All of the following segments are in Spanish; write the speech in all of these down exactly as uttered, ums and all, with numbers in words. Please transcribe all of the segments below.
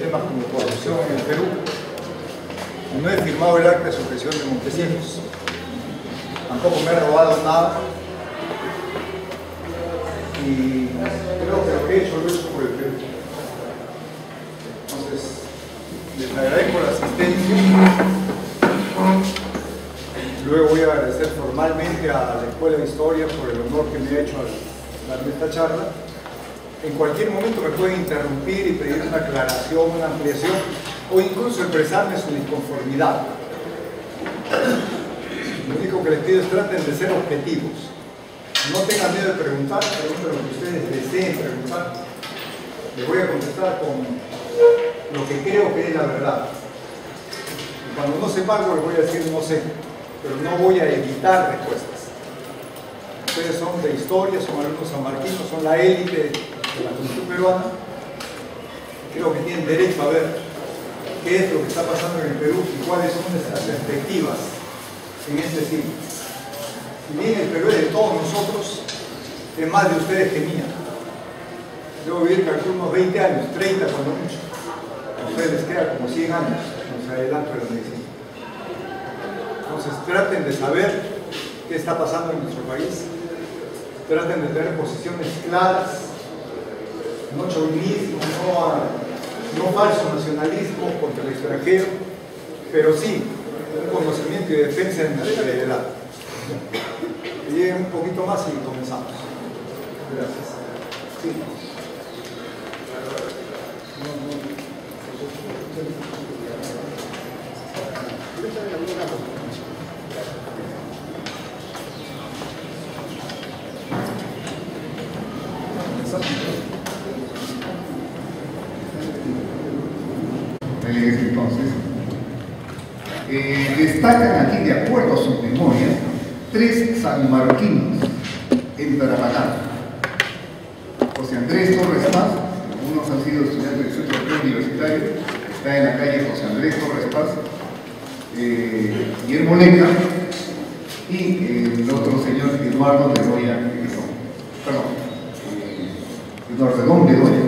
temas como corrupción en el Perú. No he firmado el acta de sujeción de Montesinos. Tampoco me he robado nada. Y creo que lo que he hecho lo he hecho por el Perú. Entonces, les agradezco la asistencia. Luego voy a agradecer formalmente a la Escuela de Historia por el honor que me ha hecho al darme esta charla. En cualquier momento me pueden interrumpir y pedir una aclaración, una ampliación o incluso expresarme su disconformidad. Lo único que les pido es traten de ser objetivos. No tengan miedo de preguntar, pregunten lo que ustedes deseen preguntar. Les voy a contestar con lo que creo que es la verdad. Y cuando no sepa algo les voy a decir no sé, pero no voy a evitar respuestas. Ustedes son de historia, son alumnos sanmarquinos, son la élite de la cultura peruana. Creo que tienen derecho a ver qué es lo que está pasando en el Perú y cuáles son nuestras perspectivas en este siglo. Si bien el Perú es de todos nosotros, es más de ustedes que mía. Debo vivir calculo unos veinte años, treinta cuando mucho. A ustedes les queda como cien años, no se adelanta la medicina. Entonces traten de saber qué está pasando en nuestro país, traten de tener posiciones claras, no chauvinismo, no, no falso nacionalismo contra el extranjero, pero sí un conocimiento y defensa de nuestra heredad. Lleguen un poquito más y comenzamos. Gracias. Sí. Entonces, eh, destacan aquí, de acuerdo a sus memorias, tres sanmarquinos en Tarapacá. José Andrés Torres Paz, algunos han sido estudiantes del centro universitario, está en la calle José Andrés Torres Paz, eh, Guillermo Leca y eh, el otro señor Eduardo Bedoya, eh, perdón, eh, Eduardo Redón Bedoya.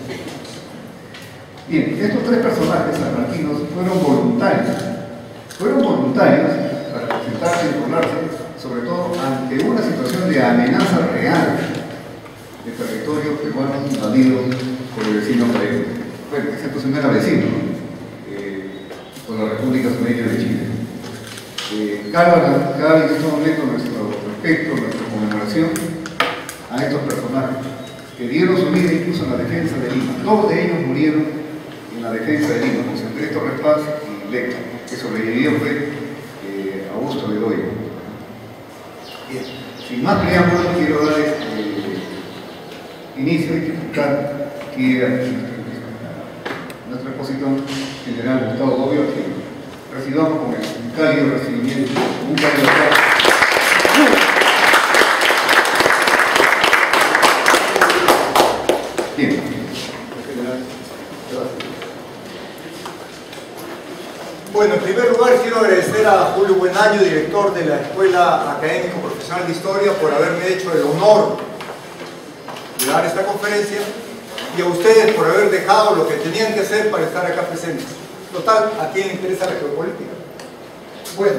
Bien, estos tres personajes sanmarquinos fueron voluntarios, fueron voluntarios para presentarse y informarse, sobre todo ante una situación de amenaza real de territorio peruano invadido por el vecino país. Bueno, ese entonces no era vecino, eh, por la República Sureña de Chile. Eh, cada, cada en este momento nuestro respeto, nuestra conmemoración a estos personajes que dieron su vida incluso en la defensa de Lima. Todos de ellos murieron en la defensa de Lima, José Andrés Torres Paz y Leca, que sobrevivió fue eh, Augusto Bedoya. Bien, sin más preámbulos, quiero dar eh, inicio y explicar que eh, nuestro expositor general Gustavo Bobbio, que recibamos con el cálido recibimiento, un cálido aplauso. Bien. Bueno, en primer lugar quiero agradecer a Julio Buenaño, director de la Escuela Académico Profesional de Historia, por haberme hecho el honor de dar esta conferencia, y a ustedes por haber dejado lo que tenían que hacer para estar acá presentes. Total, ¿a quién le interesa la geopolítica? Bueno,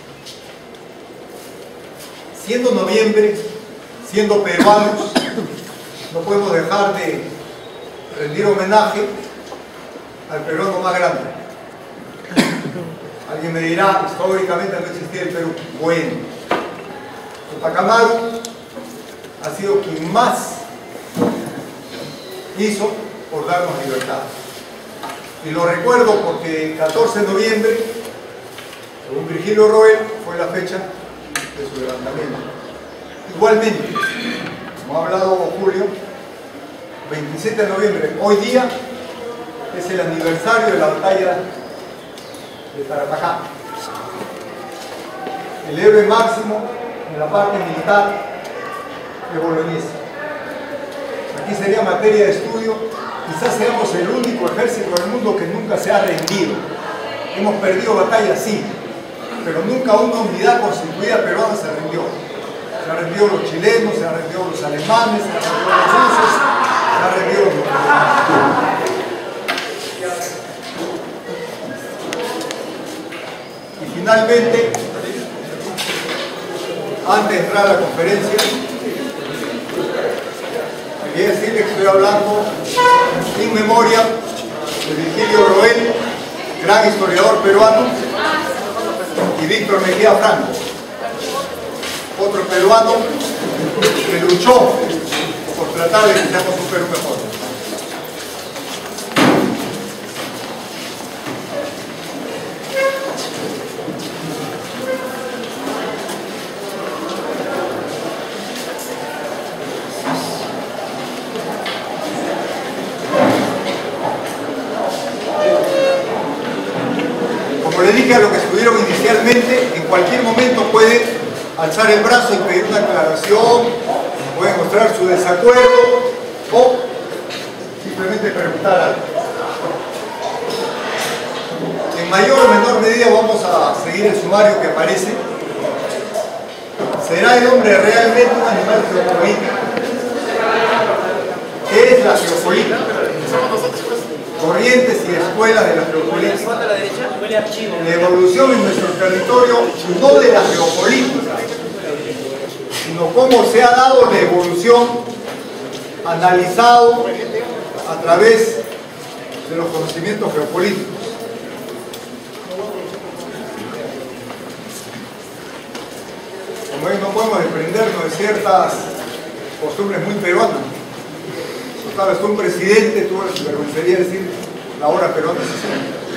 siendo noviembre, siendo peruanos, no podemos dejar de rendir homenaje al peruano más grande. Alguien me dirá, históricamente no existía el Perú. Bueno, Tupac Amaru ha sido quien más hizo por darnos libertad. Y lo recuerdo porque el catorce de noviembre, según Virgilio Roel, fue la fecha de su levantamiento. Igualmente, como ha hablado Julio, veintisiete de noviembre, hoy día es el aniversario de la batalla de Tarapacá. El héroe máximo en la parte militar de Bolognesi. Aquí sería materia de estudio. Quizás seamos el único ejército del mundo que nunca se ha rendido. Hemos perdido batallas, sí, pero nunca una unidad constituida peruana se rindió. Se han rendido los chilenos, se han rendido los alemanes, se han rendido los rusos, se han rendido los Finalmente, antes de entrar a la conferencia, quería decirles que estoy hablando en memoria de Virgilio Roel, gran historiador peruano, y Víctor Mejía Franco, otro peruano que luchó por tratar de que seamos un Perú mejor. Como le dije a los que estuvieron inicialmente, en cualquier momento puede alzar el brazo y pedir una aclaración, puede mostrar su desacuerdo o simplemente preguntar algo. En mayor o menor medida vamos a seguir el sumario que aparece. ¿Será el hombre realmente un animal geopolítico? ¿Qué es la geopolítica? Corrientes y escuelas de la geopolítica. La evolución en nuestro territorio, no de la geopolítica, sino cómo se ha dado la evolución analizado a través de los conocimientos geopolíticos. Como ven, no podemos desprendernos de ciertas costumbres muy peruanas. Sabes, un presidente, tú me vergonzaría decir la hora peruana es así.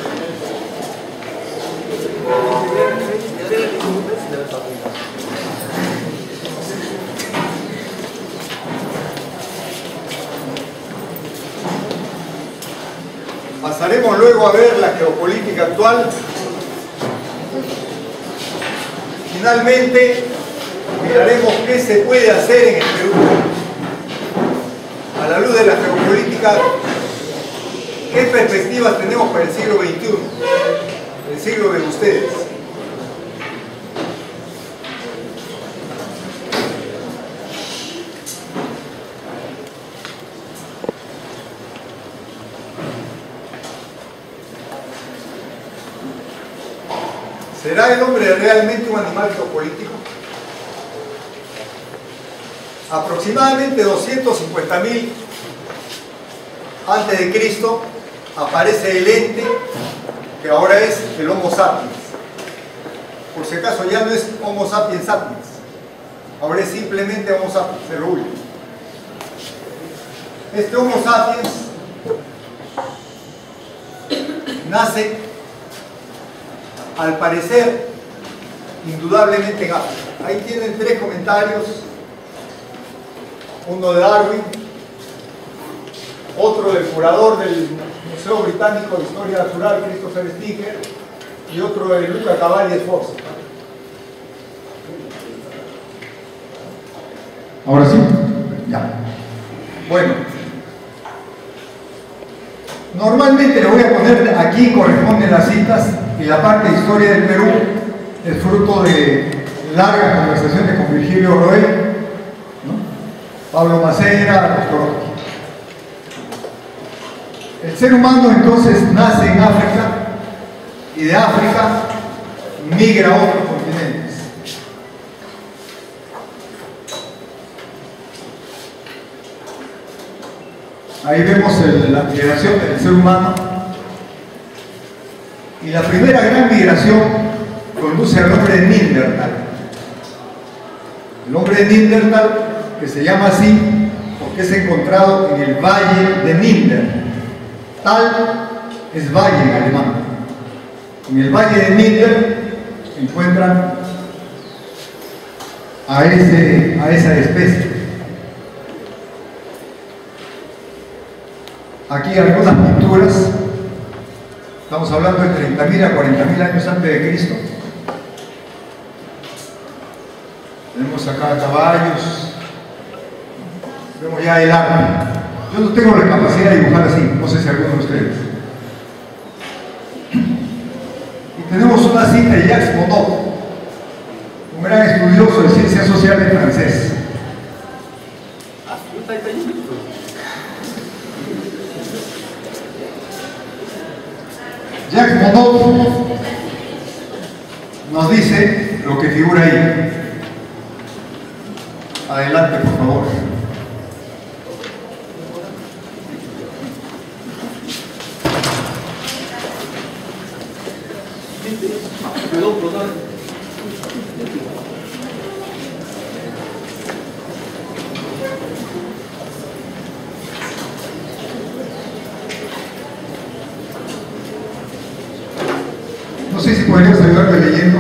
Pasaremos luego a ver la geopolítica actual. Finalmente, miraremos qué se puede hacer en el Perú. A la luz de la geopolítica, ¿qué perspectivas tenemos para el siglo veintiuno? El siglo de ustedes. ¿Será el hombre realmente un animal geopolítico? Aproximadamente doscientos cincuenta mil antes de Cristo aparece el ente que ahora es el Homo sapiens. Por si acaso ya no es Homo sapiens sapiens, ahora es simplemente Homo sapiens, el último. Este Homo sapiens nace, al parecer, indudablemente en África. Ahí tienen tres comentarios. Uno de Darwin, otro del curador del Museo Británico de Historia Natural, Christopher Sticker, y otro de Luca Cavalli Sforza. Ahora sí, ya. Bueno, normalmente le voy a poner aquí, corresponden las citas, y la parte de Historia del Perú es fruto de largas conversaciones con Virgilio Roel, Pablo Macera, doctor Oki. El ser humano entonces nace en África y de África migra a otros continentes. Ahí vemos el, la migración del ser humano, y la primera gran migración conduce al hombre de Neandertal. El hombre de Neandertal, que se llama así porque es encontrado en el valle de Ninder. Tal es valle en alemán. En el valle de Ninder encuentran a, ese, a esa especie. Aquí algunas pinturas, estamos hablando de treinta mil a cuarenta mil años antes de Cristo. Tenemos acá caballos. Vemos ya el arte. Yo no tengo la capacidad de dibujar así, no sé si alguno de ustedes. Y tenemos una cita de Jacques Monod, un gran estudioso de ciencias sociales francés. Jacques Monod nos dice lo que figura ahí. Adelante, por favor. No sé si podrías ayudarme leyendo.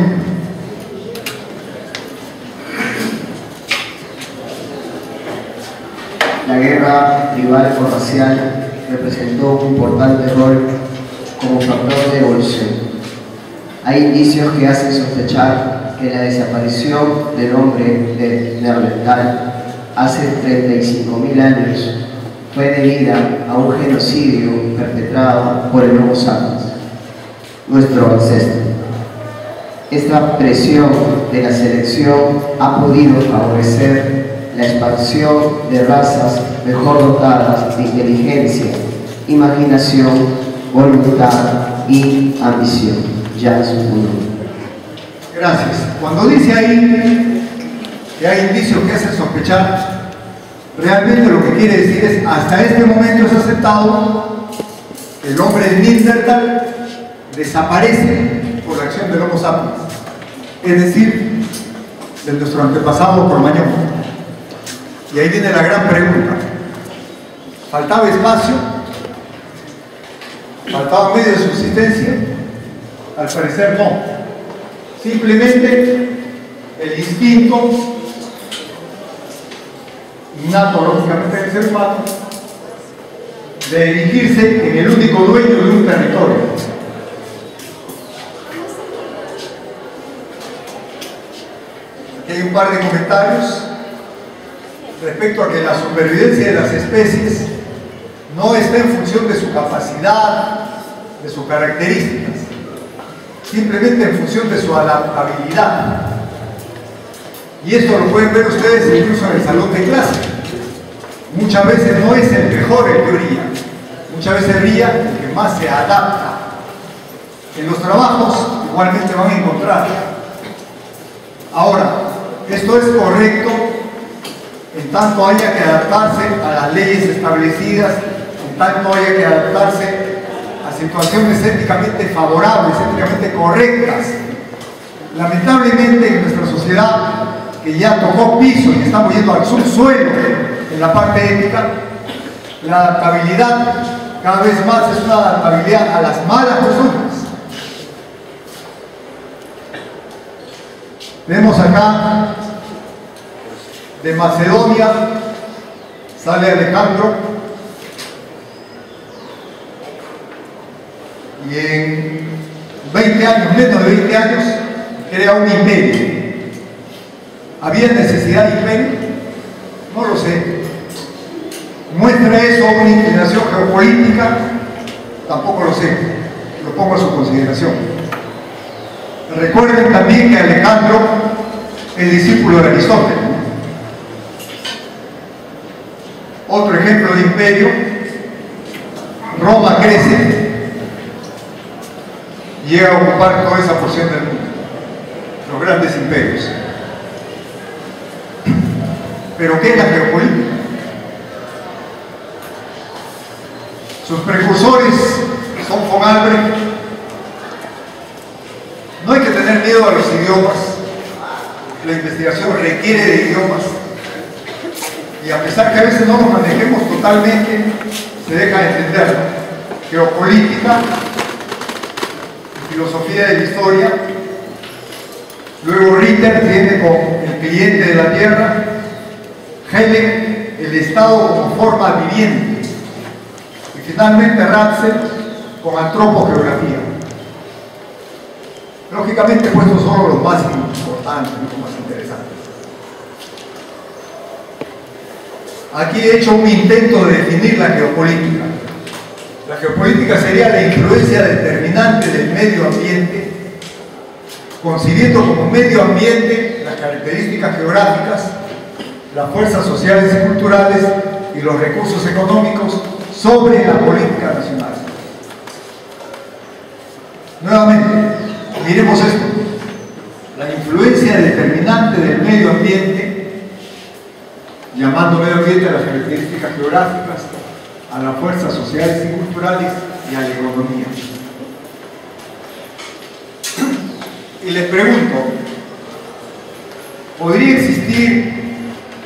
La guerra tribal o racial representó un importante rol como factor de evolución. Hay indicios que hacen sospechar que la desaparición del hombre de Neandertal hace treinta y cinco mil años fue debida a un genocidio perpetrado por el Homo sapiens, nuestro ancestro. Esta presión de la selección ha podido favorecer la expansión de razas mejor dotadas de inteligencia, imaginación, voluntad y ambición. Ya es un mundo. Gracias. Cuando dice ahí que hay indicios que hacen sospechar, realmente lo que quiere decir es, hasta este momento es aceptado que el hombre de Neandertal desaparece por la acción del Homo sapiens, es decir, de nuestro antepasado Cro-Magnon. Y ahí viene la gran pregunta: ¿faltaba espacio? ¿Faltaba medio de subsistencia? Al parecer no. Simplemente el instinto innato, lógicamente, del ser humano de erigirse en el único dueño de un territorio. Aquí hay un par de comentarios respecto a que la supervivencia de las especies no está en función de su capacidad, de sus características, simplemente en función de su adaptabilidad. Y esto lo pueden ver ustedes incluso en el salón de clase. Muchas veces no es el mejor el que brilla, muchas veces brilla el que más se adapta. En los trabajos igualmente van a encontrar. Ahora, esto es correcto en tanto haya que adaptarse a las leyes establecidas, en tanto haya que adaptarse a situaciones éticamente favorables, éticamente correctas. Lamentablemente en nuestra sociedad, que ya tocó piso y estamos yendo al subsuelo en la parte ética, la adaptabilidad cada vez más es una adaptabilidad a las malas personas. Vemos acá de Macedonia sale Alejandro y en veinte años, menos de veinte años, crea un imperio. ¿Había necesidad de imperio? No lo sé. ¿Muestra eso una inclinación geopolítica? Tampoco lo sé. Lo pongo a su consideración. Recuerden también que Alejandro es discípulo de Aristóteles. Otro ejemplo de imperio: Roma crece, llega a ocupar toda esa porción del mundo, los grandes imperios. ¿Pero qué es la geopolítica? Sus precursores son von Albrecht. No hay que tener miedo a los idiomas, la investigación requiere de idiomas. Y a pesar que a veces no nos manejemos totalmente, se deja de entender. Geopolítica, filosofía de la historia. Luego Ritter viene con el cliente de la Tierra. Helen, el Estado como forma viviente. Y finalmente Ratzel con antropogeografía. Lógicamente, pues estos son los más importantes, los más interesantes. Aquí he hecho un intento de definir la geopolítica. La geopolítica sería la influencia determinante del medio ambiente, concibiendo como medio ambiente las características geográficas, las fuerzas sociales y culturales y los recursos económicos sobre la política nacional. Nuevamente, miremos esto. medio ambiente, llamando medio ambiente a las características geográficas, a las fuerzas sociales y culturales y a la economía. Y les pregunto, ¿podría existir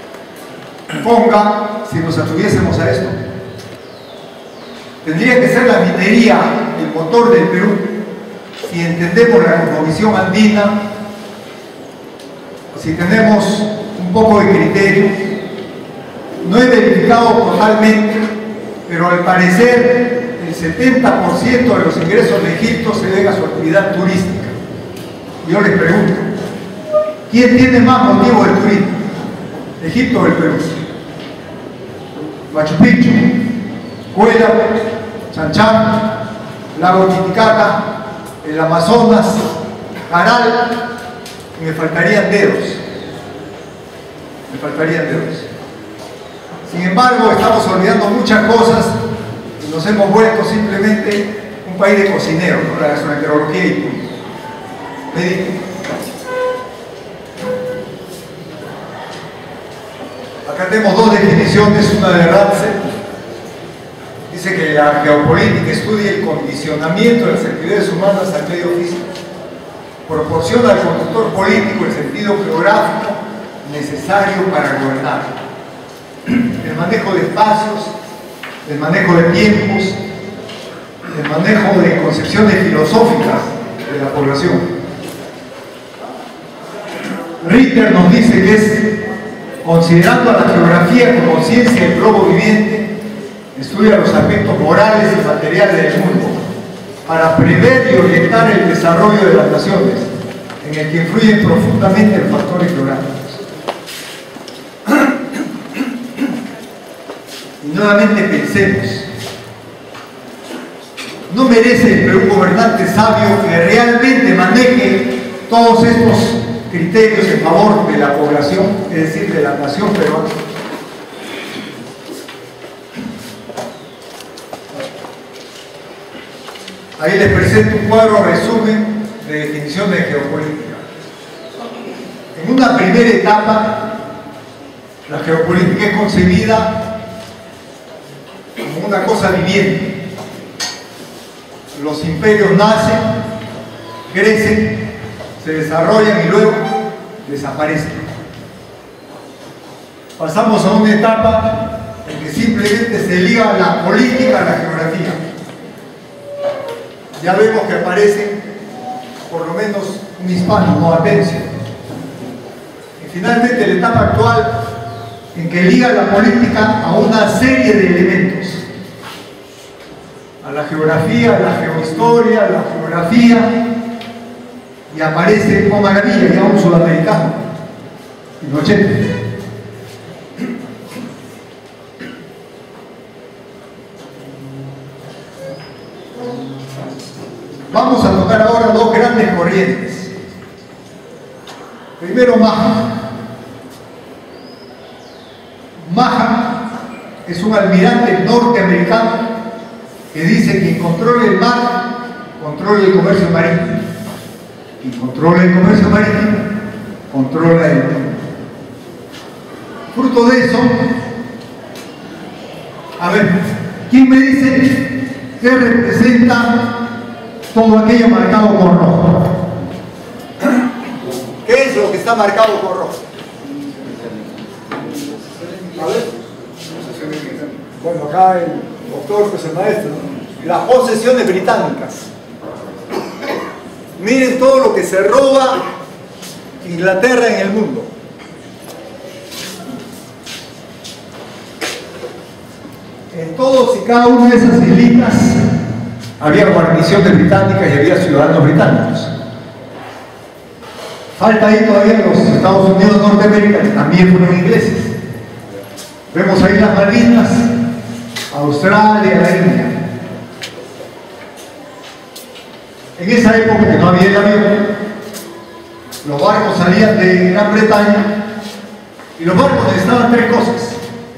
Ponga si nos atuviésemos a esto? Tendría que ser la minería el motor del Perú, si entendemos la cosmovisión andina, si tenemos un poco de criterio. No he verificado totalmente, pero al parecer el setenta por ciento de los ingresos de Egipto se debe a su actividad turística. Yo les pregunto, ¿quién tiene más motivo de turismo? ¿Egipto o el Perú? Machu Picchu, Cuela, Chanchán, Lago Titicaca, el Amazonas, Caral, y me faltarían dedos. Me faltarían dedos. Sin embargo, estamos olvidando muchas cosas y nos hemos vuelto simplemente un país de cocineros, ¿no? La gastroenterología y punto. Acá tenemos dos definiciones, una de Ratzel. Dice que la geopolítica estudia el condicionamiento de las actividades humanas al medio físico. Proporciona al conductor político el sentido geográfico necesario para gobernar. El manejo de espacios, el manejo de tiempos, el manejo de concepciones filosóficas de la población. Ritter nos dice que es considerando a la geografía como ciencia del globo viviente, estudia los aspectos morales y materiales del mundo para prever y orientar el desarrollo de las naciones, en el que influyen profundamente los factores geográficos. Y nuevamente pensemos, ¿no merece el Perú un gobernante sabio que realmente maneje todos estos criterios en favor de la población, es decir, de la nación peruana? Ahí les presento un cuadro resumen de definición de geopolítica. En una primera etapa, la geopolítica es concebida como una cosa viviente. Los imperios nacen, crecen, se desarrollan y luego desaparecen. Pasamos a una etapa en que simplemente se liga la política a la geografía. Ya vemos que aparecen por lo menos un hispano, no Atencio. Y finalmente la etapa actual en que liga la política a una serie de elementos, a la geografía, a la geohistoria, a la geografía, y aparece, oh maravilla, ya un sudamericano, Pinochet. Vamos a tocar ahora dos grandes corrientes. Primero, Maha. Maha es un almirante norteamericano que dice que quien controla el mar, controla el comercio marítimo. Quien controla el comercio marítimo, controla el mundo. Fruto de eso, a ver, ¿quién me dice qué representa todo aquello marcado con rojo? ¿Qué es lo que está marcado con rojo? A ver. Bueno, acá el doctor, pues el maestro, ¿no? Las posesiones británicas. Miren todo lo que se roba Inglaterra en el mundo. En todos y cada una de esas islitas había guarniciones británicas y había ciudadanos británicos. Falta ahí todavía los Estados Unidos de Norteamérica, que también fueron ingleses. Vemos ahí las Malvinas, Australia, la India. En esa época que no había el avión, los barcos salían de Gran Bretaña y los barcos necesitaban tres cosas: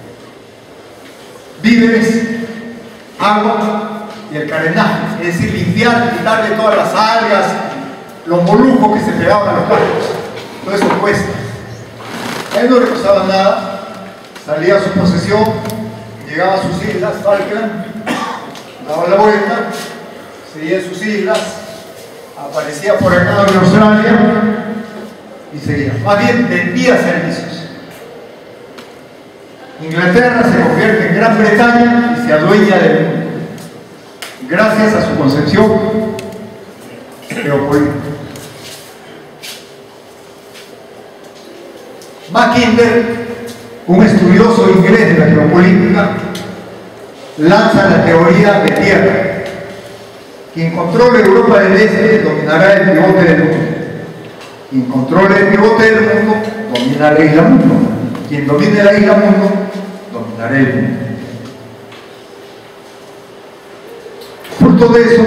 víveres, agua y el carenaje, es decir, limpiar, quitarle todas las algas, los moluscos que se pegaban a los barcos. Todo eso cuesta. A él no le costaba nada, salía a su posesión, llegaba a sus islas, Falkland, daba la vuelta, seguía en sus islas, aparecía por acá en Australia y seguía. Más bien vendía servicios. Inglaterra se convierte en Gran Bretaña y se adueña del mundo, gracias a su concepción geopolítica. Mackinder, un estudioso inglés de la geopolítica, lanza la teoría de tierra. Quien controle Europa del Este dominará el pivote del mundo. Quien controle el pivote del mundo dominará la isla mundo. Quien domine la isla mundo dominará el mundo. Fruto de eso,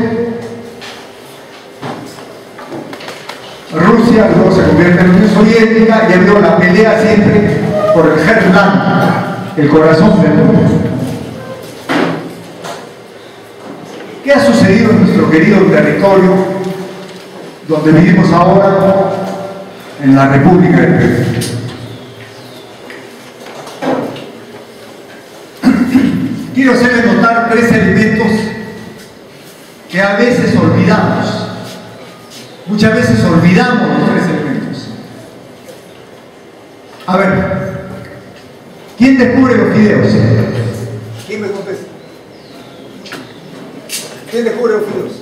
Rusia luego se convierte en Unión Soviética y abrió la pelea siempre por el Heartland, el corazón del mundo. ¿Qué ha sucedido en nuestro querido territorio donde vivimos ahora, en la República del Perú? Quiero hacerles notar tres elementos que a veces olvidamos. Muchas veces olvidamos los tres elementos. A ver, ¿quién descubre los fideos? ¿Quién me contesta? ¿Quién descubre los fideos?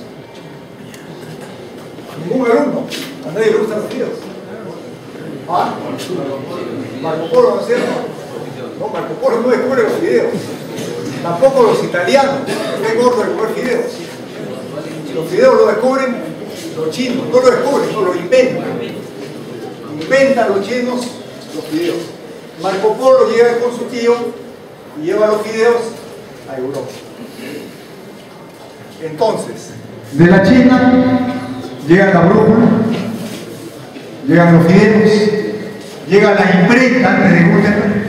Ningún alumno. A nadie le gustan los fideos. ¿Ah? Marco Polo, ¿no es cierto? No, Marco Polo no descubre los fideos. Tampoco los italianos. Están gordos de comer fideos. Los fideos los descubren los chinos, no lo descubren, no lo inventan. Inventan los chinos los fideos. Marco Polo llega con su tío y lleva los fideos a Europa. Entonces, de la China llega la brújula, llegan los fideos, llega la imprenta antes de Gutenberg,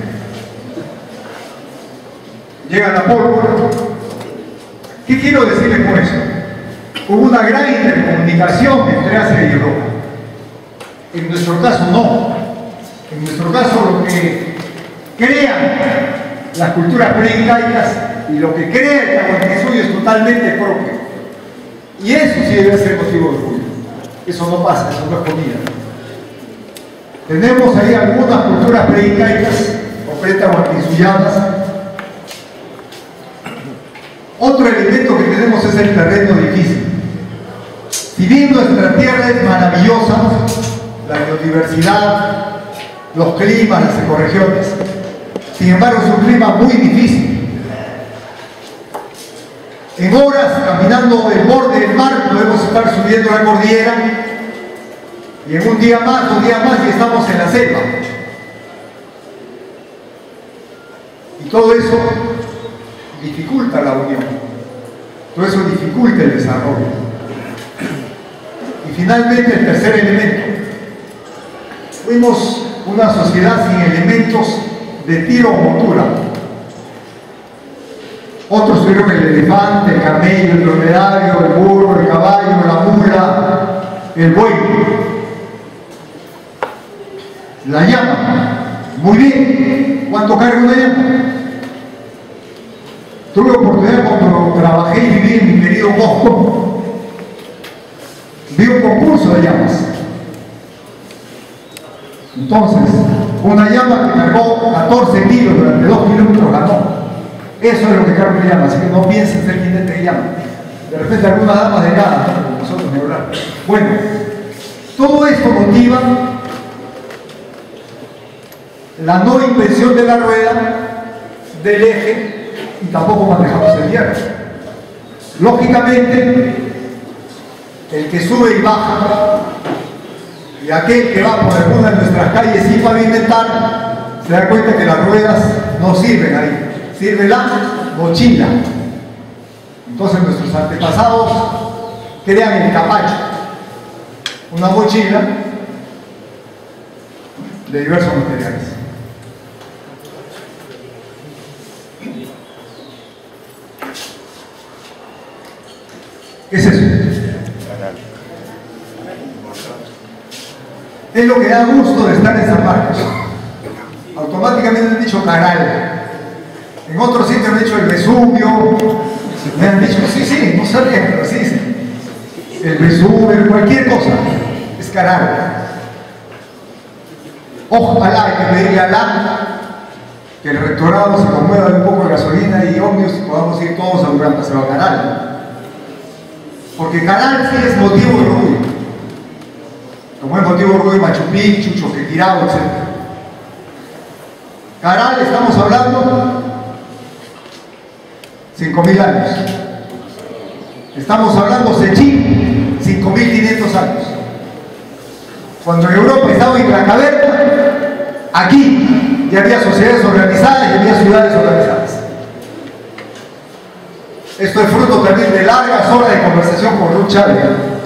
llega la pólvora. ¿Qué quiero decirles con eso? Hubo una gran intercomunicación entre Asia y Europa. En nuestro caso no. En nuestro caso lo que crean las culturas preincaicas y lo que crea el Tahuantinsuyo es totalmente propio. Y eso sí debe ser motivo de orgullo. Eso no pasa, eso no es comida. Tenemos ahí algunas culturas preincaicas o pre-tahuantinsuyanas. Otro elemento que tenemos es el terreno difícil. Si bien nuestra tierra es maravillosa, la biodiversidad, los climas, las ecorregiones, sin embargo es un clima muy difícil. En horas, caminando el borde del mar, podemos estar subiendo la cordillera y en un día más, dos días más y estamos en la selva. Y todo eso dificulta la unión, todo eso dificulta el desarrollo. Y finalmente el tercer elemento. Fuimos una sociedad sin elementos de tiro o montura. Otros tuvieron el elefante, el camello, el dromedario, el burro, el caballo, la mula, el buey. La llama. Muy bien. ¿Cuánto carga una llama? Tuve oportunidad cuando trabajé y viví en mi querido Moscú. Vi un concurso de llamas. Entonces, una llama que cargó catorce kilos durante dos kilómetros ganó. Eso es lo que carga una llama, así que no piensen ser jinete de llama. De repente algunas damas de nada, ¿no? Como nosotros ni hablar. Bueno, todo esto motiva la no invención de la rueda, del eje, y tampoco manejamos el hierro. Lógicamente, el que sube y baja, y aquel que va por alguna de nuestras calles sin pavimentar, se da cuenta que las ruedas no sirven ahí, sirve la mochila. Entonces nuestros antepasados crean el capacho, una mochila de diversos materiales. ¿Qué es eso? Es lo que da gusto de estar en San Marcos. automáticamente me han dicho Caral. En otros sitios me han dicho el Vesubio, me han dicho, sí, sí, no sabía, pero así dicen. El Vesubio, cualquier cosa, es Caral. Ojalá, hay que pedirle a Alá que el rectorado se conmueva un poco de gasolina y ómnibus y podamos ir todos a Durán Paseo a Caral. Porque Caral sí es motivo de orgullo. Como es motivo de orgullo Machu Picchu, Choquequirao, etcétera. Caral, estamos hablando cinco mil años. Estamos hablando Sechín, cinco mil quinientos años. Cuando en Europa estaba en la caverna, aquí ya había sociedades organizadas y había ciudades organizadas. Esto es fruto también de largas horas de conversación con Ruth Chávez.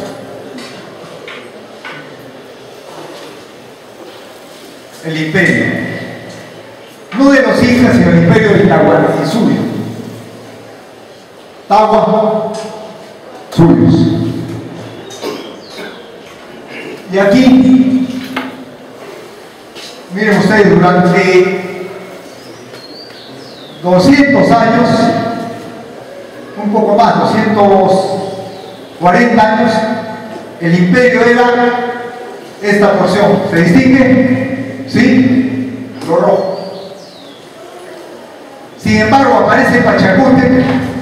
El imperio, no de los incas, sino el imperio de Tahuantinsuyo. Tahuan, suyos. Y aquí, miren ustedes, durante doscientos años, un poco más, doscientos cuarenta años, el imperio era esta porción. ¿Se distingue? ¿Sí? Lo rojo. Sin embargo, aparece Pachacútec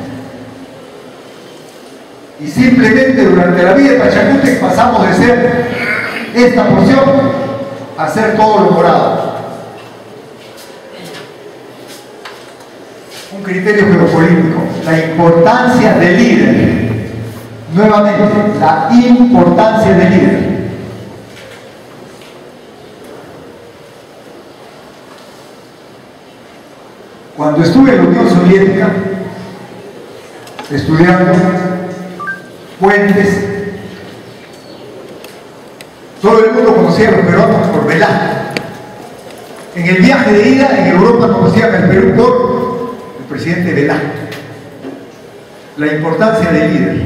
y simplemente durante la vida de Pachacútec pasamos de ser esta porción a ser todo lo morado. Un criterio geopolítico, la importancia del líder. Nuevamente, la importancia del líder. Cuando estuve en la Unión Soviética, estudiando puentes, todo el mundo conocía a los peruanos por Velázquez. En el viaje de ida en Europa conocían al Perú por el presidente Velázquez. La importancia del líder.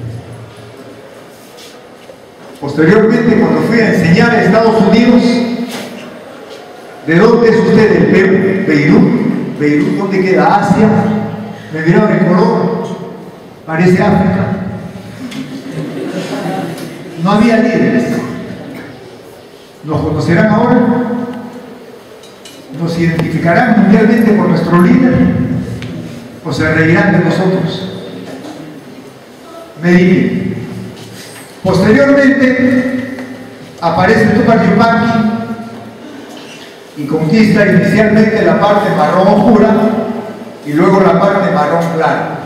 Posteriormente, cuando fui a enseñar a Estados Unidos, ¿de dónde es usted? Del Perú, Beirut. Beirut, ¿dónde queda? Asia. Me miraron el color, parece África. No había líderes. ¿Nos conocerán ahora? ¿Nos identificarán mundialmente por nuestro líder? ¿O se reirán de nosotros? Medellín. Posteriormente aparece Túpac Yupanqui y conquista inicialmente la parte marrón oscura y luego la parte marrón clara.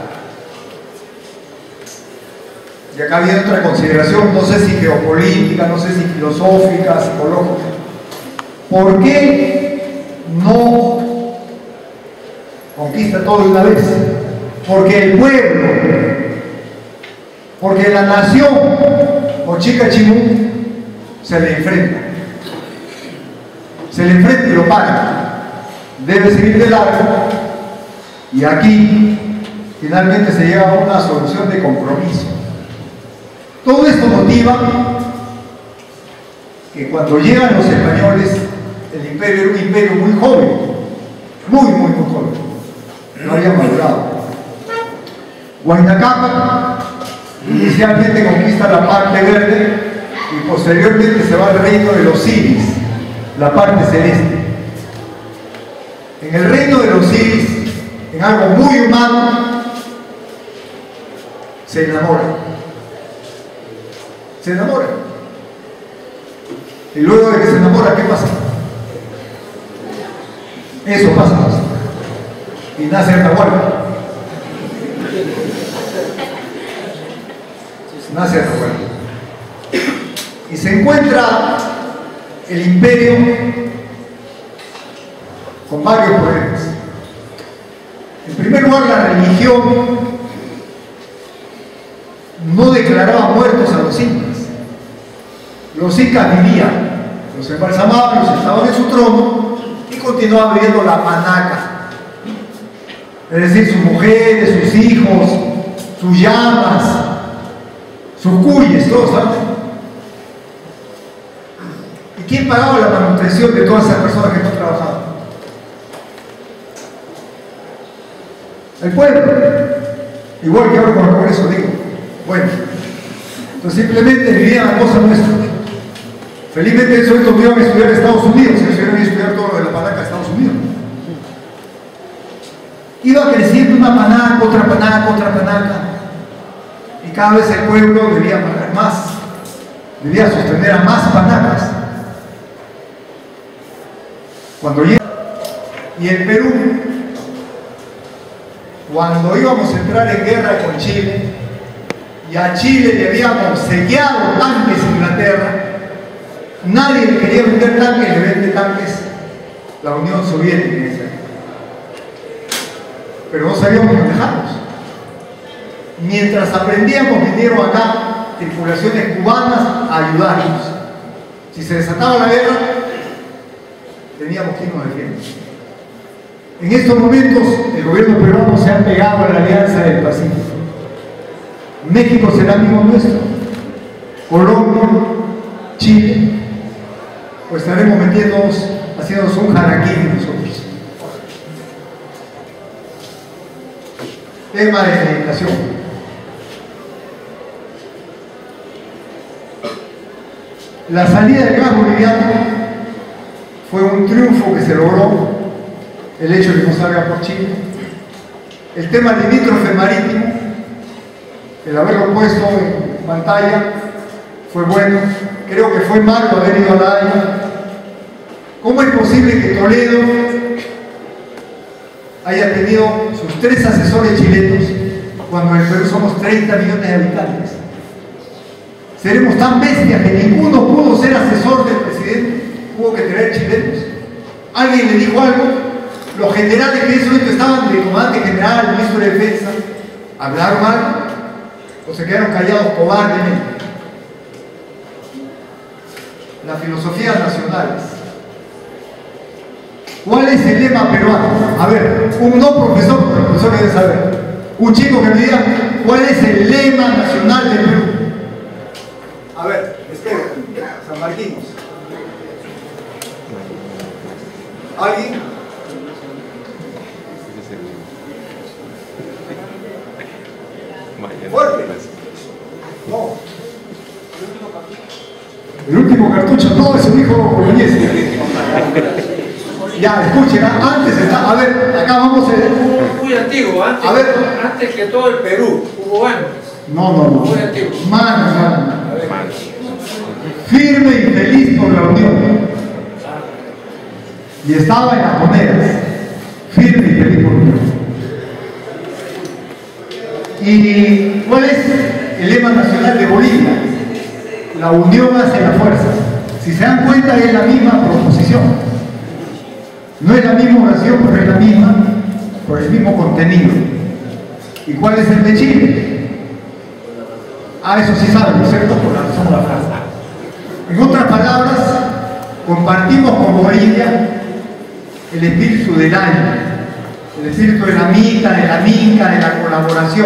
Y acá viene otra consideración, no sé si geopolítica, no sé si filosófica, psicológica. ¿Por qué no conquista todo de una vez? Porque el pueblo, porque la nación, o Chica Chimú, se le enfrenta. Se le enfrenta y lo para. Debe seguir de largo. Y aquí, finalmente, se llega a una solución de compromiso. Todo esto motiva que cuando llegan los españoles, el imperio era un imperio muy joven, muy, muy, muy joven, no había madurado. Huayna Cápac inicialmente conquista la parte verde y posteriormente se va al reino de los Siris, la parte celeste. En el reino de los Siris, en algo muy humano, se enamora. Se enamora. Y luego de que se enamora, ¿qué pasa? Eso pasa. Y nace Atahualpa. Nace Atahualpa. Y se encuentra el imperio con varios problemas. En primer lugar, la religión no declaraba muertos a los incas. Los incas vivían, los embalsamaban, los estaban en su trono y continuaban viviendo la manaca. Es decir, sus mujeres, sus hijos, sus llamas, sus cuyes, todos, ¿sabes? ¿Y quién pagaba la manutención de todas esas personas que no trabajaban? El pueblo. Igual que ahora con el Congreso, digo. Bueno, entonces simplemente vivían a cosa nuestra. Felizmente esos estos iban a estudiar en Estados Unidos, ellos iban a estudiar todo lo de la panaca de Estados Unidos. Iba creciendo una panaca, otra panaca, otra panaca, y cada vez el pueblo debía pagar más, debía sostener a más panacas. Cuando llega, y el Perú, cuando íbamos a entrar en guerra con Chile, y a Chile le habíamos sellado tanques en Inglaterra, nadie le quería vender tanques, le vende tanques la Unión Soviética en esa época. Pero no sabíamos manejarlos. Mientras aprendíamos, vinieron acá tripulaciones cubanas a ayudarnos. Si se desataba la guerra, teníamos que irnos defiender. En estos momentos, el gobierno peruano se ha pegado a la Alianza del Pacífico. México será amigo nuestro. Colombia, Chile, pues estaremos metiéndonos, haciéndonos un jaraquín nosotros. Tema de meditación. La salida del gas boliviano fue un triunfo que se logró, el hecho de que no salga por Chile. El tema limítrofe marítimo, el haberlo puesto en pantalla, fue bueno. Creo que fue malo haber ido a La Haya. ¿Cómo es posible que Toledo haya tenido sus tres asesores chilenos cuando en Perú somos treinta millones de habitantes? Seremos tan bestias que ninguno pudo ser asesor del presidente, hubo que traer chilenos. Alguien le dijo algo, los generales que en ese momento estaban de comandante general, el ministro de defensa, hablaron algo o se quedaron callados cobardemente. Las filosofías nacionales. ¿Cuál es el lema peruano? A ver, un no profesor, pero el profesor debe saber. Un chico que me diga, ¿cuál es el lema nacional del Perú? A ver, Esteban, San Marquinos. ¿Alguien? Fuerte. No. El último cartucho, no, eso dijo Boloñez. Ya, escuchen, antes está, a ver, acá vamos a ver. Muy antiguo, antes, a ver, antes que todo el Perú, hubo años. No, no, no. Muy antiguo. Mano, mano. Firme y feliz por la unión. Y estaba en las monedas. Firme y feliz por la unión. ¿Y cuál es el lema nacional de Bolivia? La unión hace la fuerza. Si se dan cuenta, es la misma proposición. No es la misma oración, pero es la misma, por el mismo contenido. ¿Y cuál es el de Chile? Ah, eso sí saben, ¿no es cierto? Por la razón de la frase. En otras palabras, compartimos con Bolivia el espíritu del año, el espíritu de la mitad, de la minca, de la colaboración.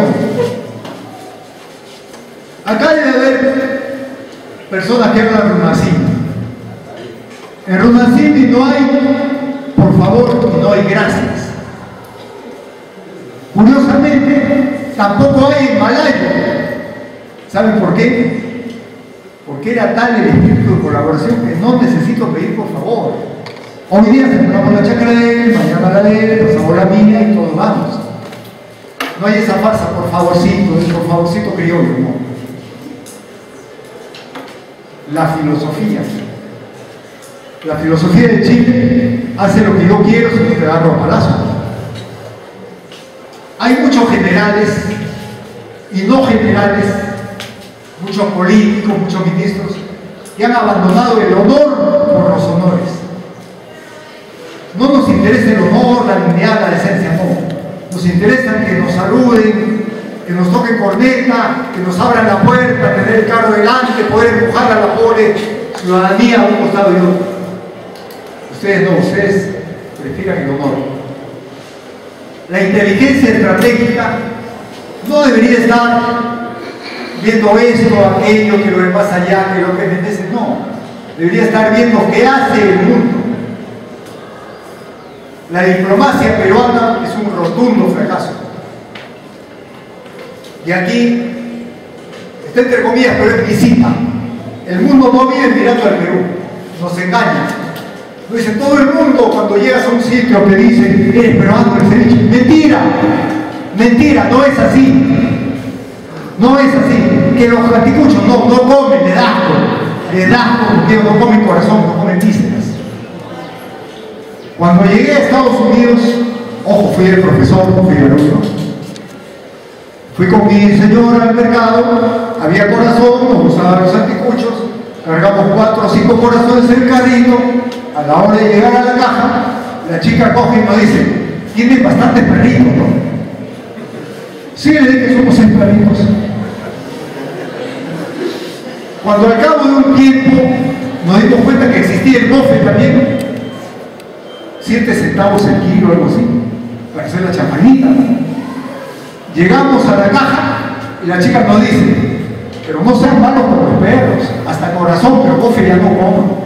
Acá debe haber personas que hablan runacini. En runacini no hay por favor y no hay gracias. Curiosamente, tampoco hay en malayo. ¿Saben por qué? Porque era tal el espíritu de colaboración que no necesito pedir por favor. Hoy día celebramos la chacra de él, mañana la de él, pasamos la mía y todos vamos. No hay esa farsa, por favorcito, por favorcito criollo, no. La filosofía. La filosofía de Chile hace lo que yo quiero si no te agarro a palazos. Hay muchos generales y no generales, muchos políticos, muchos ministros que han abandonado el honor por los honores. No nos interesa el honor, la dignidad, la decencia, no. Nos interesa que nos saluden, que nos toquen corneta, que nos abran la puerta, tener el carro delante, poder empujar a la pobre ciudadanía a un costado y otro. Ustedes no, ustedes prefieren el honor. La inteligencia estratégica no debería estar viendo esto, aquello, que lo que pasa allá, que lo que merece, no. Debería estar viendo qué hace el mundo. La diplomacia peruana es un rotundo fracaso. Y aquí, está entre comillas, pero es visita. El mundo no vive mirando al Perú, nos engaña. Lo dice todo el mundo cuando llegas a un sitio que dice, eres peruano, el ceviche. Mentira, mentira, no es así. No es así. Que los anticuchos no, no comen, le da asco. Le da asco, porque no comen corazón, no comen vísceras. Cuando llegué a Estados Unidos, ojo, fui el profesor, no fui el alumno. Fui con mi señora al mercado, había corazón, nos gustaban los anticuchos, cargamos cuatro o cinco corazones en el carrito. A la hora de llegar a la caja, la chica coge y nos dice, tienen bastantes perritos, ¿no? Sí, le dije que somos seis perritos. Cuando al cabo de un tiempo nos dimos cuenta que existía el bofe también, siete centavos el kilo, algo así, para hacer la champañita. Llegamos a la caja y la chica nos dice, pero no sean malos con los perros, hasta corazón, pero bofe ya no como.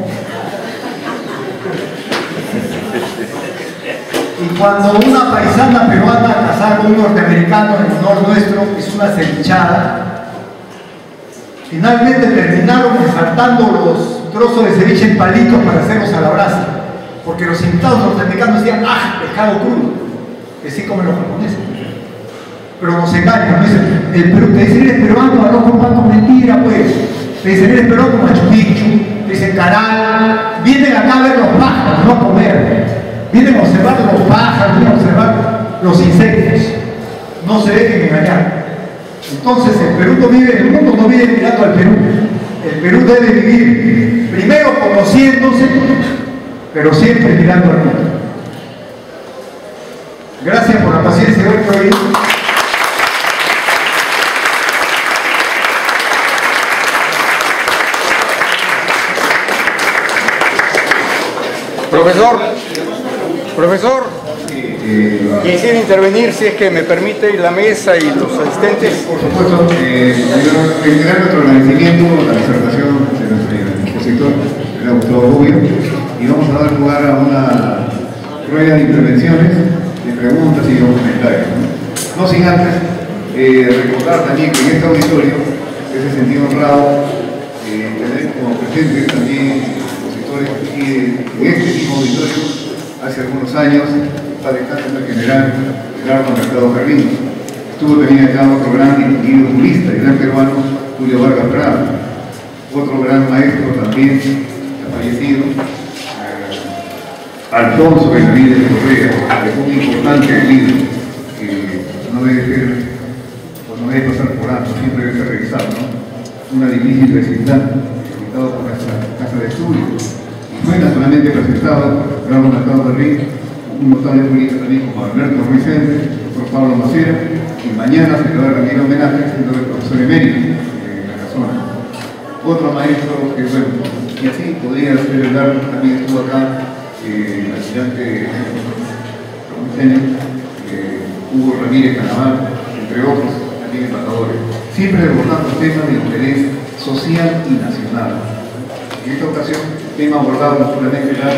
Y cuando una paisana peruana casada con un norteamericano en honor nuestro hizo una cevichada, finalmente terminaron ensartando los trozos de ceviche en palitos para hacerlos a la brasa, porque los invitados norteamericanos decían, ¡ah, pescado crudo! Que sí comen los japoneses. Pero nos engañan, ¿no? Dicen, el Perú, te dicen, eres peruano, arroz con pan, mentira, pues. Te dicen, eres peruano, Machu Picchu, te dicen, Caral. Vienen acá a ver los pájaros, no a comer. Vienen a observar los pájaros, vienen a observar los insectos. No se dejen engañar. Entonces, el Perú no vive, el mundo no vive mirando al Perú. El Perú debe vivir primero conociéndose, pero siempre mirando al mundo. Gracias por la paciencia de hoy. Profesor, profesor, quisiera intervenir si es que me permite la mesa y los asistentes. Por supuesto, eh, reiterar nuestro agradecimiento a la disertación de nuestro expositor, el Gustavo Rubio, y vamos a dar lugar a una rueda de intervenciones, de preguntas y de comentarios. No, no sin antes eh, recordar también que en este auditorio es de sentido honrado eh, tener como presentes también y en este mismo auditorio, hace algunos años, para el cátedra general Gerardo Mercado Carrillo. Estuvo también acá otro gran distinguido jurista, el gran peruano Julio Vargas Prado, otro gran maestro también, fallecido, eh, Alfonso Benavides Correa, que fue muy importante el libro, que no debe ser, o no debe pasar por alto, siempre debe ser revisado, ¿no? Una difícil vecindad, presentado por nuestra casa de estudios. Fue naturalmente presentado por Gerardo Mercado Carrillo, un notable jurista también como Alberto Ruizende, el doctor Pablo Macera, y mañana se le va a rendir homenaje siendo el profesor emérito de la zona. Otro maestro que, bueno, y así podría ser el largo, también estuvo acá, eh, el almirante eh, Hugo Ramírez Canaval, entre otros también embajadores, siempre abordando temas de interés social y nacional. En esta ocasión, el tema abordado naturalmente era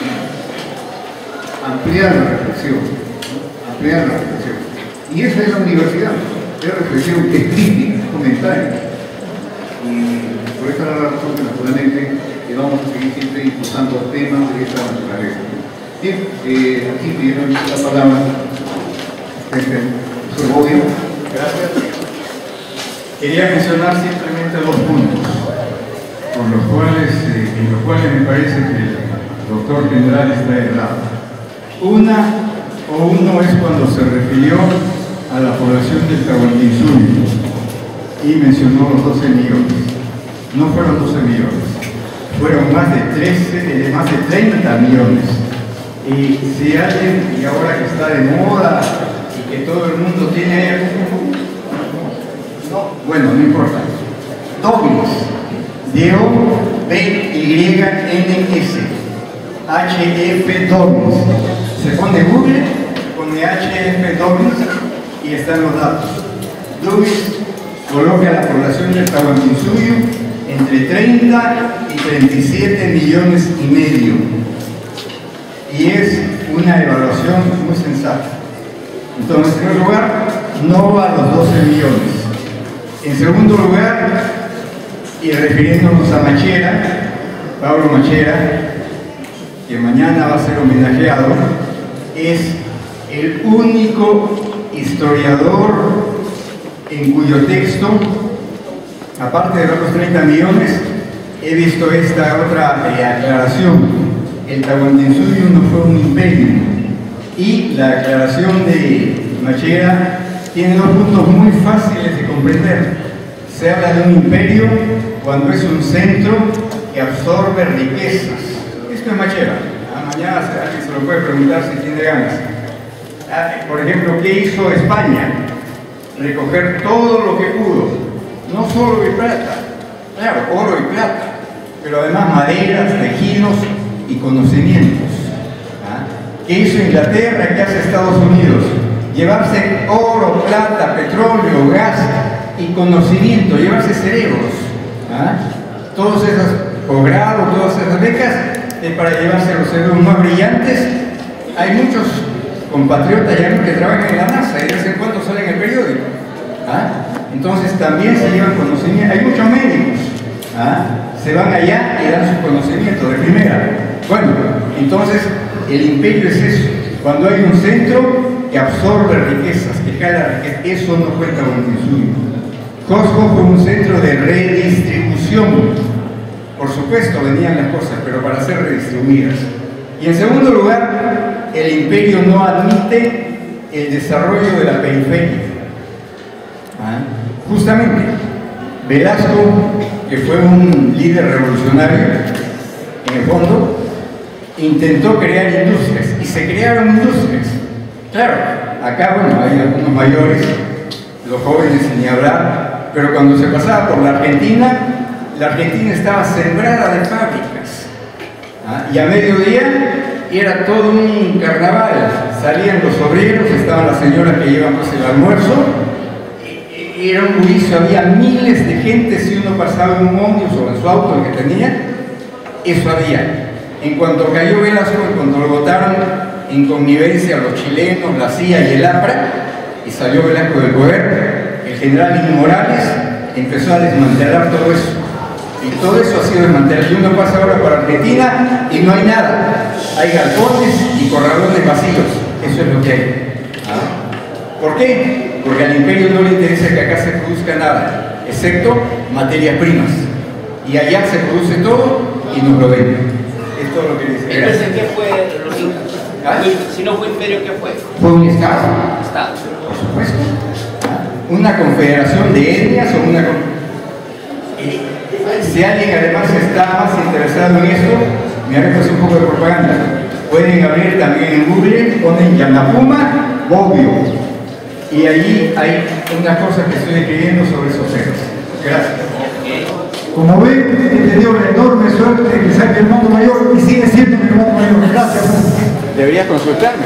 ampliar la reflexión, ¿no? Ampliar la reflexión. Y esa es la universidad, es reflexión, es crítica, es comentario. Y por esta razón que naturalmente que vamos a seguir siempre impulsando temas de esta naturaleza. Bien, eh, aquí pidieron la palabra el profesor Bobbio. Gracias. Quería mencionar simplemente dos puntos, por los cuales, eh, en los cuales me parece que el doctor general está errado. Una o uno es cuando se refirió a la población del Tahuantinsuyo y mencionó los doce millones. No fueron doce millones, fueron más de trece, más de treinta millones. Y si alguien, y ahora que está de moda y que todo el mundo tiene, no, bueno, no importa, Dominus, D O B Y N S, H F Dominus. Se pone Google, pone H F Dominus y están los datos. Dominus coloca a la población del Tahuantinsuyo entre treinta y treinta y siete millones y medio. Y es una evaluación muy sensata. Entonces, en primer lugar, no va a los doce millones. En segundo lugar, y refiriéndonos a Machera, Pablo Machera, que mañana va a ser homenajeado, es el único historiador en cuyo texto, aparte de los treinta millones, he visto esta otra eh, aclaración. El Tahuantinsuyo no fue un imperio. Y la aclaración de Machera tiene dos puntos muy fáciles de comprender. Se habla de un imperio cuando es un centro que absorbe riquezas. Esto es Machera. Ah, mañana alguien se lo puede preguntar si tiene ganas. Ah, por ejemplo, ¿qué hizo España? Recoger todo lo que pudo. No solo de plata, claro, oro y plata, pero además maderas, tejidos y conocimientos. ¿Ah? ¿Qué hizo Inglaterra? ¿Qué hace Estados Unidos? Llevarse oro, plata, petróleo, gas y conocimiento, llevarse cerebros. ¿Ah? Todos esos posgrados, todas esas becas es para llevarse los cerebros más brillantes. Hay muchos compatriotas ya que trabajan en la NASA y de vez en cuando salen en el periódico. ¿Ah? Entonces también se llevan conocimiento. Hay muchos médicos. ¿Ah? Se van allá y dan su conocimiento de primera. Bueno, entonces el imperio es eso. Cuando hay un centro que absorbe riquezas, que jala riquezas, eso no fue Tahuantinsuyo. Cusco fue un centro de redistribución. Por supuesto venían las cosas, pero para ser redistribuidas. Y en segundo lugar, el imperio no admite el desarrollo de la periferia. ¿Ah? Justamente, Velasco, que fue un líder revolucionario, en el fondo, intentó crear industrias, y se crearon industrias. Claro, acá, bueno, hay algunos mayores, los jóvenes ni hablar, pero cuando se pasaba por la Argentina, la Argentina estaba sembrada de fábricas. ¿Ah? Y a mediodía era todo un carnaval. Salían los obreros, estaban las señoras que llevan pues el almuerzo, y, y era un bullicio, había miles de gente. Si uno pasaba en un ómnibus o en su auto, el que tenía, eso había. En cuanto cayó Velasco, en cuanto lo votaron en connivencia los chilenos, la C I A y el APRA, y salió Velasco del poder, el general Ingo Morales empezó a desmantelar todo eso. Y todo eso ha sido desmantelado. Y uno pasa ahora por Argentina y no hay nada. Hay galpones y corralones vacíos. Eso es lo que hay. ¿Ah? ¿Por qué? Porque al imperio no le interesa que acá se produzca nada, excepto materias primas. Y allá se produce todo y nos lo venden. Es todo lo que dice. Entonces, ¿qué fue los incas? ¿Ah? Si no fue imperio, ¿qué fue? Fue un estado. Estado. Por supuesto. ¿Ah? Una confederación de etnias o una... Y si alguien además está más interesado en esto, me haré pues un poco de propaganda. Pueden abrir también en Google, ponen Yanapuma, Bobbio. Y allí hay unas cosas que estoy escribiendo sobre esos héroes. Gracias. Como ven, he tenido la enorme suerte de que sea mi hermano mayor y sigue siendo mi hermano mayor. Gracias. Deberías consultarme.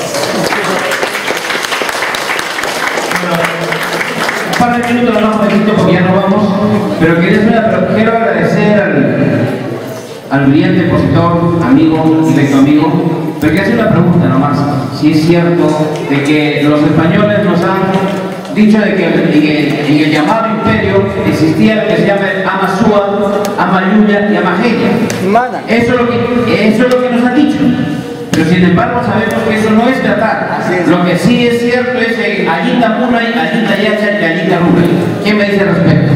Un par de minutos más, poquito, porque ya no vamos. Pero quería hacer, pero quiero agradecer al, al brillante expositor, amigo, directo amigo. Pero quiero hacer una pregunta nomás. Si es cierto de que los españoles nos han dicho de que en el, en el llamado imperio existía lo que se llama Amasúa, Amayuya y Amajeya. Eso es lo que, eso es lo que nos han dicho. Pero sin embargo sabemos que eso no es verdad. Lo que sí es cierto es que Alita Munay, Alita Yacha y Alita Rubén. ¿Quién me dice al respecto?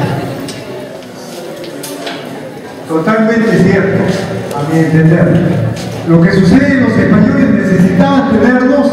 Totalmente cierto, a mi entender. Lo que sucede, los españoles necesitaban tenernos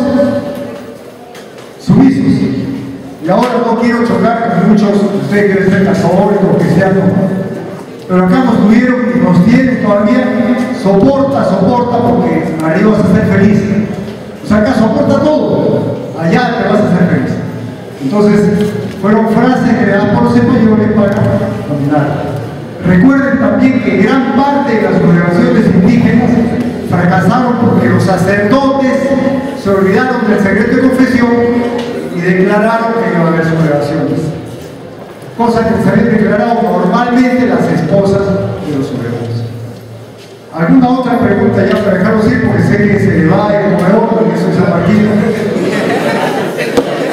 sumisos. Y ahora no quiero chocar con muchos, ustedes que deben ser católicos, cristianos, pero acá nos tuvieron y nos tienen todavía. Soporta, soporta, porque arriba vas a ser feliz. O sea, acá soporta todo, allá te vas a ser feliz. Entonces, fueron frases creadas por los españoles para dominar. Recuerden también que gran parte de las congregaciones indígenas fracasaron porque los sacerdotes se olvidaron del secreto de confesión y declararon que iban a haber sublevaciones. Cosa que se habían declarado normalmente las esposas de los sublevados. ¿Alguna otra pregunta ya para dejarlos ir? Porque sé que se le va el comedor, porque eso es San Martín.